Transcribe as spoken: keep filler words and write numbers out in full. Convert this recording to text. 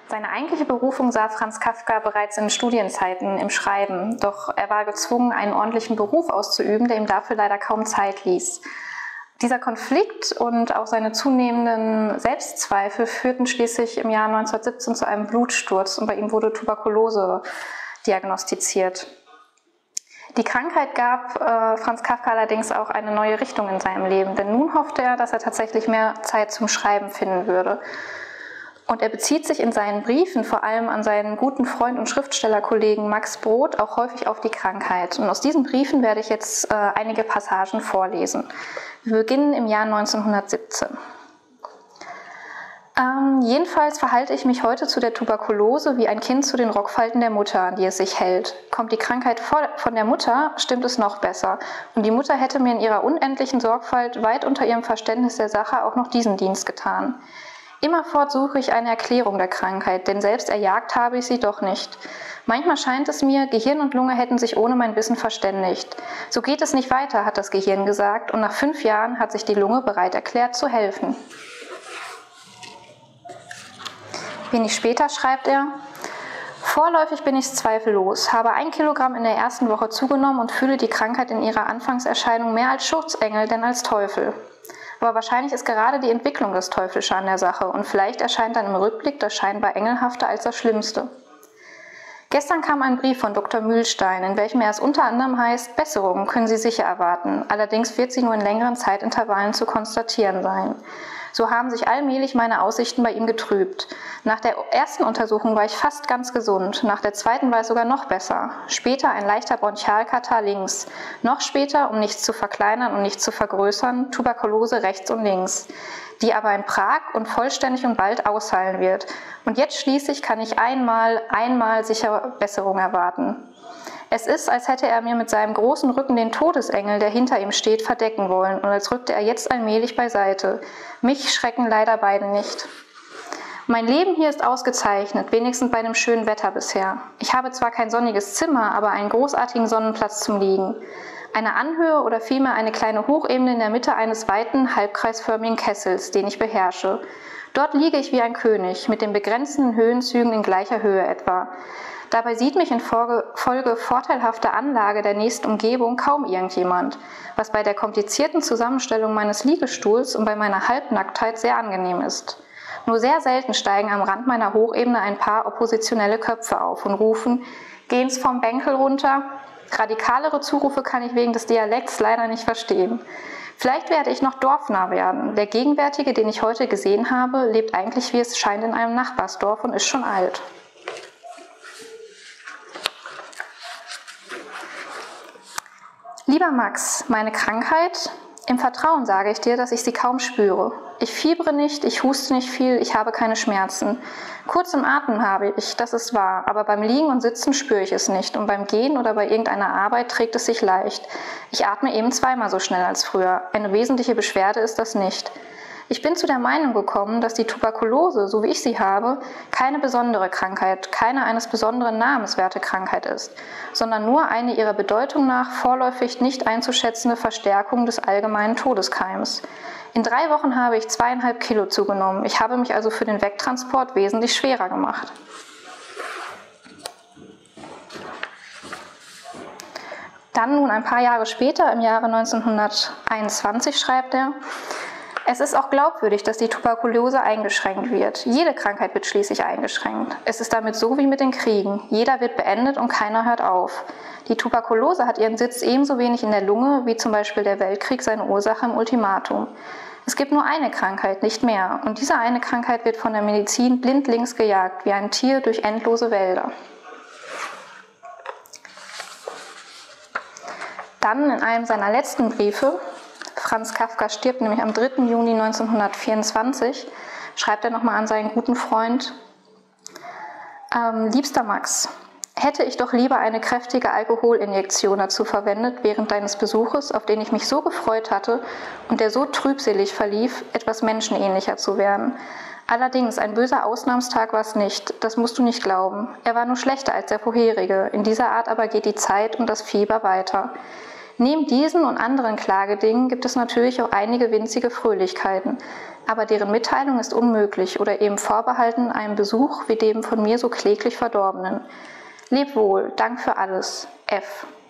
Seine eigentliche Berufung sah Franz Kafka bereits in Studienzeiten im Schreiben, doch er war gezwungen, einen ordentlichen Beruf auszuüben, der ihm dafür leider kaum Zeit ließ. Dieser Konflikt und auch seine zunehmenden Selbstzweifel führten schließlich im Jahr neunzehnhundertsiebzehn zu einem Blutsturz und bei ihm wurde Tuberkulose diagnostiziert. Die Krankheit gab äh, Franz Kafka allerdings auch eine neue Richtung in seinem Leben, denn nun hoffte er, dass er tatsächlich mehr Zeit zum Schreiben finden würde. Und er bezieht sich in seinen Briefen vor allem an seinen guten Freund und Schriftstellerkollegen Max Brod auch häufig auf die Krankheit. Und aus diesen Briefen werde ich jetzt äh, einige Passagen vorlesen. Wir beginnen im Jahr neunzehnhundertsiebzehn. Ähm, jedenfalls verhalte ich mich heute zu der Tuberkulose wie ein Kind zu den Rockfalten der Mutter, an die es sich hält. Kommt die Krankheit von der Mutter, stimmt es noch besser. Und die Mutter hätte mir in ihrer unendlichen Sorgfalt weit unter ihrem Verständnis der Sache auch noch diesen Dienst getan. Immerfort suche ich eine Erklärung der Krankheit, denn selbst erjagt habe ich sie doch nicht. Manchmal scheint es mir, Gehirn und Lunge hätten sich ohne mein Wissen verständigt. So geht es nicht weiter, hat das Gehirn gesagt, und nach fünf Jahren hat sich die Lunge bereit erklärt, zu helfen. Wenig später schreibt er: Vorläufig bin ich zweifellos, habe ein Kilogramm in der ersten Woche zugenommen und fühle die Krankheit in ihrer Anfangserscheinung mehr als Schutzengel denn als Teufel. Aber wahrscheinlich ist gerade die Entwicklung das Teuflische an der Sache und vielleicht erscheint dann im Rückblick das scheinbar Engelhafte als das Schlimmste. Gestern kam ein Brief von Doktor Mühlstein, in welchem er es unter anderem heißt, Besserung können Sie sicher erwarten, allerdings wird sie nur in längeren Zeitintervallen zu konstatieren sein. So haben sich allmählich meine Aussichten bei ihm getrübt. Nach der ersten Untersuchung war ich fast ganz gesund, nach der zweiten war es sogar noch besser. Später ein leichter Bronchialkatarrh links. Noch später, um nichts zu verkleinern und nichts zu vergrößern, Tuberkulose rechts und links, die aber in Prag und vollständig und bald ausheilen wird. Und jetzt schließlich kann ich einmal, einmal sicher Besserung erwarten. Es ist, als hätte er mir mit seinem großen Rücken den Todesengel, der hinter ihm steht, verdecken wollen, und als rückte er jetzt allmählich beiseite. Mich schrecken leider beide nicht. Mein Leben hier ist ausgezeichnet, wenigstens bei dem schönen Wetter bisher. Ich habe zwar kein sonniges Zimmer, aber einen großartigen Sonnenplatz zum Liegen. Eine Anhöhe oder vielmehr eine kleine Hochebene in der Mitte eines weiten, halbkreisförmigen Kessels, den ich beherrsche. Dort liege ich wie ein König, mit den begrenzten Höhenzügen in gleicher Höhe etwa. Dabei sieht mich in Folge, Folge vorteilhafter Anlage der nächsten Umgebung kaum irgendjemand, was bei der komplizierten Zusammenstellung meines Liegestuhls und bei meiner Halbnacktheit sehr angenehm ist. Nur sehr selten steigen am Rand meiner Hochebene ein paar oppositionelle Köpfe auf und rufen, gehen's vom Bänkel runter? Radikalere Zurufe kann ich wegen des Dialekts leider nicht verstehen. Vielleicht werde ich noch dorfnah werden. Der Gegenwärtige, den ich heute gesehen habe, lebt eigentlich, wie es scheint, in einem Nachbarsdorf und ist schon alt. Lieber Max, meine Krankheit? Im Vertrauen sage ich dir, dass ich sie kaum spüre. Ich fiebere nicht, ich huste nicht viel, ich habe keine Schmerzen. Kurz im Atmen habe ich, das ist wahr, aber beim Liegen und Sitzen spüre ich es nicht und beim Gehen oder bei irgendeiner Arbeit trägt es sich leicht. Ich atme eben zweimal so schnell als früher. Eine wesentliche Beschwerde ist das nicht. Ich bin zu der Meinung gekommen, dass die Tuberkulose, so wie ich sie habe, keine besondere Krankheit, keine eines besonderen Namens werte Krankheit ist, sondern nur eine ihrer Bedeutung nach vorläufig nicht einzuschätzende Verstärkung des allgemeinen Todeskeims. In drei Wochen habe ich zweieinhalb Kilo zugenommen. Ich habe mich also für den Wegtransport wesentlich schwerer gemacht. Dann nun ein paar Jahre später, im Jahre neunzehnhunderteinundzwanzig, schreibt er: Es ist auch glaubwürdig, dass die Tuberkulose eingeschränkt wird. Jede Krankheit wird schließlich eingeschränkt. Es ist damit so wie mit den Kriegen. Jeder wird beendet und keiner hört auf. Die Tuberkulose hat ihren Sitz ebenso wenig in der Lunge, wie zum Beispiel der Weltkrieg seine Ursache im Ultimatum. Es gibt nur eine Krankheit, nicht mehr. Und diese eine Krankheit wird von der Medizin blindlings gejagt, wie ein Tier durch endlose Wälder. Dann in einem seiner letzten Briefe, Franz Kafka stirbt nämlich am dritten Juni neunzehnhundertvierundzwanzig, schreibt er nochmal an seinen guten Freund: ähm, Liebster Max, hätte ich doch lieber eine kräftige Alkoholinjektion dazu verwendet, während deines Besuches, auf den ich mich so gefreut hatte und der so trübselig verlief, etwas menschenähnlicher zu werden. Allerdings, ein böser Ausnahmstag war es nicht, das musst du nicht glauben. Er war nur schlechter als der vorherige, in dieser Art aber geht die Zeit und das Fieber weiter. Neben diesen und anderen Klagedingen gibt es natürlich auch einige winzige Fröhlichkeiten, aber deren Mitteilung ist unmöglich oder eben vorbehalten einem Besuch wie dem von mir so kläglich Verdorbenen. Leb wohl, Dank für alles, F.